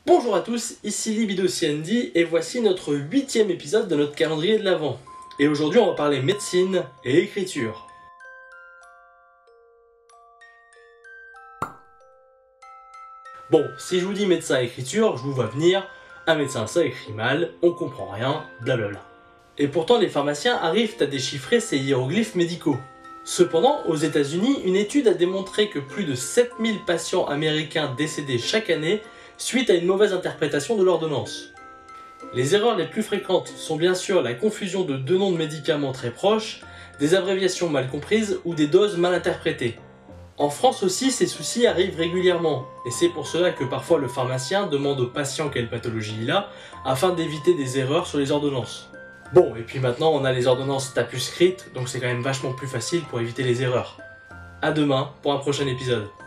Bonjour à tous, ici Libido CND et voici notre 8e épisode de notre calendrier de l'Avent. Et aujourd'hui on va parler médecine et écriture. Bon, si je vous dis médecin et écriture, je vous vois venir, un médecin ça écrit mal, on comprend rien, blablabla. Et pourtant les pharmaciens arrivent à déchiffrer ces hiéroglyphes médicaux. Cependant, aux États-Unis, une étude a démontré que plus de 7000 patients américains décédaient chaque année suite à une mauvaise interprétation de l'ordonnance. Les erreurs les plus fréquentes sont bien sûr la confusion de deux noms de médicaments très proches, des abréviations mal comprises ou des doses mal interprétées. En France aussi, ces soucis arrivent régulièrement, et c'est pour cela que parfois le pharmacien demande au patient quelle pathologie il a, afin d'éviter des erreurs sur les ordonnances. Bon, et puis maintenant on a les ordonnances tapuscrites, donc c'est quand même vachement plus facile pour éviter les erreurs. A demain pour un prochain épisode.